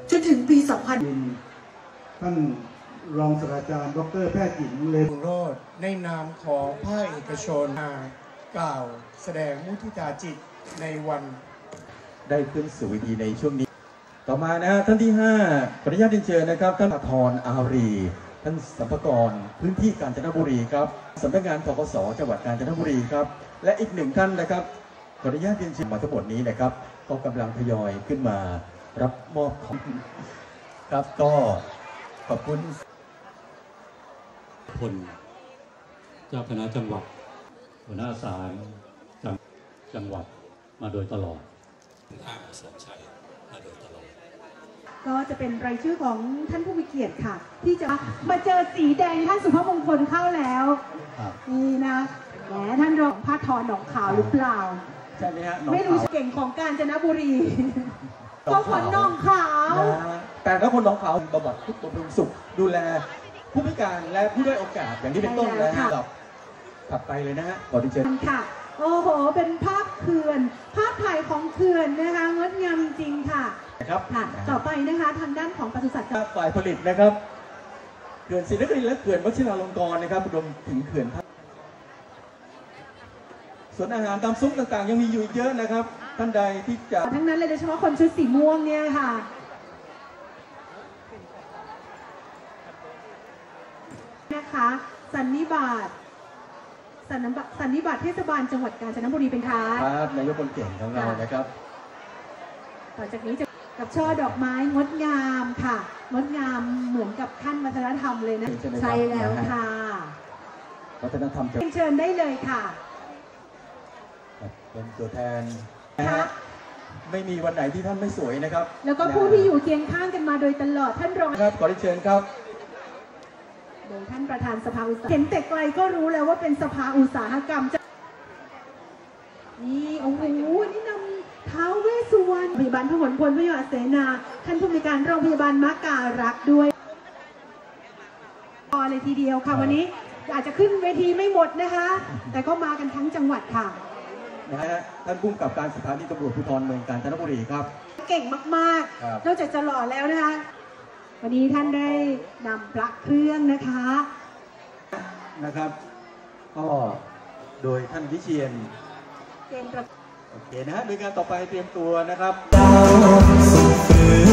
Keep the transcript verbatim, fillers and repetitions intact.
จนถึงปี สองพันท่านรองศาสตราจารย์ดรแพทย์หญิงเลวโรจน์ในนามของภาคเอกชนกล่าวแสดงมุทิตาจิตในวันได้ขึ้นสู่เวทีในช่วงนี้ต่อมานะฮะท่านที่ห้าขออนุญาตเรียนเชิญนะครับท่านธรอารีท่านสัมภากรพื้นที่กาญจนบุรีครับสำนักงานธกส.จังหวัดกาญจนบุรีครับและอีกหนึ่งท่านนะครับขออนุญาตเรียนเชิญมาทั้งหมดนี้นะครับก็กำลังทยอยขึ้นมารับมอบของครับก็ขอบคุณพลเจ้าคณะจังหวัดหัวหน้าศาลจังหวัดมาโดยตลอดท่านสมชัยมาโดยตลอดก็จะเป็นรายชื่อของท่านผู้มีเกียรติค่ะที่จะมาเจอสีแดงท่านสุภาพมงคลเข้าแล้วนี่นะแหมท่านรองผ้าทอหนองขาวหรือเปล่าใช่ไหมฮะไม่รู้เก่งของกาญจนบุรีก็คนหนองขาวแต่ถ้าคนหนองขาวบำบัดทุกบำรุงสุขดูแลผู้พิการและผู้ด้อยโอกาสอย่างที่เป็นต้นแล้วครับถัดไปเลยนะฮะขอดิเชิญค่ะโอ้โหเป็นภาพเขื่อนภาพถ่ายของเขื่อนนะคะงดงามจริงๆค่ะนะครับค่ะต่อไปนะคะทางด้านของปศุสัตว์ฝ่ายผลิตนะครับเขื่อนศรีนครินทร์และเขื่อนวชิราลงกรณ์นะครับรวมถึงเขื่อนส่วนอาหารตามซุปต่างๆยังมีอยู่เยอะนะครับท่านใดที่จะทั้งนั้นเลยโดยเฉพาะคนชุดสีม่วงเนี่ยค่ะนะคะสันนิบาตสันนิบาตเทศบาลจังหวัดกาญจนบุรีเป็นค่ะครับนายกคนเก่งของเรานะครับต่อจากนี้จะกับช่อดอกไม้งดงามค่ะงดงามเหมือนกับขั้นวัฒนธรรมเลยนะใช่แล้วค่ะวัฒนธรรมจะเชิญได้เลยค่ะเป็นตัวแทนไม่มีวันไหนที่ท่านไม่สวยนะครับแล้วก็ผู้ที่อยู่เคียงข้างกันมาโดยตลอดท่านรองครับขอเชิญครับโดยท่านประธานสภาอุตสาหกรรมเห็นแต่ไกลก็รู้แล้วว่าเป็นสภาอุตสาหกรรมนี่โอ้โหนี่นำท้าวเวสสุวรรณพยาบาลพหลพลพยาเสนาท่านผู้อำนวยการโรงพยาบาลมะการักด้วยพอเลยทีเดียวค่ะวันนี้อาจจะขึ้นเวทีไม่หมดนะคะแต่ก็มากันทั้งจังหวัดค่ะนะฮะท่านผู้กำกับการสถานีตำรวจภูธรเมืองกาญจนบุรีครับเก่งมากๆนอกจากจะหล่อแล้วนะคะวันนี้ท่านได้นำพระเครื่องนะคะนะครับก็โดยท่านวิเชียรโอเคนะฮะโดยการต่อไปเตรียมตัวนะครับ